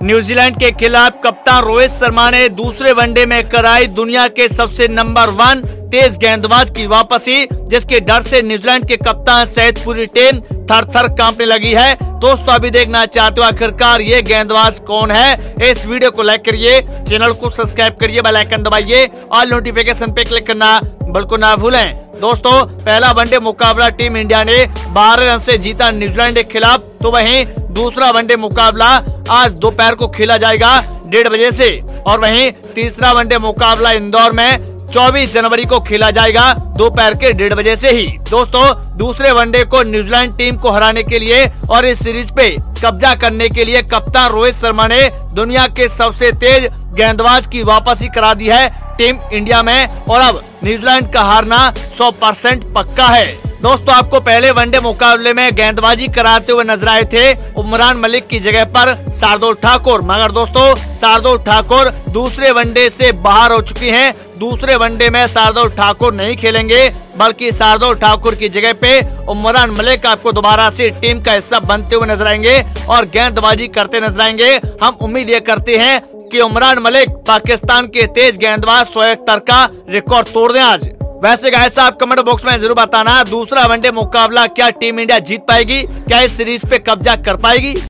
New Zealand के खिलाफ कप्तान रोहित शर्मा ने दूसरे वनडे में कराई दुनिया के सबसे नंबर 1 तेज गेंदबाज की वापसी, जिसके डर से न्यूजीलैंड के कप्तान सहित पूरी टीम थर थर कांपने लगी है। दोस्तों, अभी देखना चाहते हो आखिरकार ये गेंदबाज कौन है? इस वीडियो को लाइक करिए, चैनल को सब्सक्राइब करिए, बेल आइकन दबाइए और नोटिफिकेशन पे क्लिक करना बिल्कुल ना भूलें। दोस्तों, पहला वनडे मुकाबला टीम इंडिया ने 12 रन से जीता न्यूजीलैंड के खिलाफ, तो वहीं दूसरा वनडे मुकाबला आज दोपहर को खेला जाएगा 1:30 बजे से, और वहीं तीसरा वनडे मुकाबला इंदौर में 24 जनवरी को खेला जाएगा दोपहर के 1:30 बजे से ही। दोस्तों, दूसरे वनडे को न्यूजीलैंड टीम को हराने के लिए और इस सीरीज पे कब्जा करने के लिए कप्तान रोहित शर्मा ने दुनिया के सबसे तेज गेंदबाज की वापसी करा दी है टीम इंडिया में, और अब न्यूजीलैंड का हारना 100% पक्का है। दोस्तों, आपको पहले वनडे मुकाबले में गेंदबाजी कराते हुए नजर आए थे उमरान मलिक की जगह पर शार्दुल ठाकुर, मगर दोस्तों शार्दुल ठाकुर दूसरे वनडे से बाहर हो चुकी हैं। दूसरे वनडे में शार्दुल ठाकुर नहीं खेलेंगे, बल्कि शार्दुल ठाकुर की जगह पे उमरान मलिक आपको दोबारा से टीम का हिस्सा बनते हुए नजर आएंगे और गेंदबाजी करते नजर आएंगे। हम उम्मीद ये करते हैं कि उमरान मलिक पाकिस्तान के तेज गेंदबाज शोएब अख्तर का रिकॉर्ड तोड़ दें आज। वैसे गाइस, आप कमेंट बॉक्स में जरूर बताना दूसरा वनडे मुकाबला क्या टीम इंडिया जीत पाएगी, क्या इस सीरीज पे कब्जा कर पाएगी।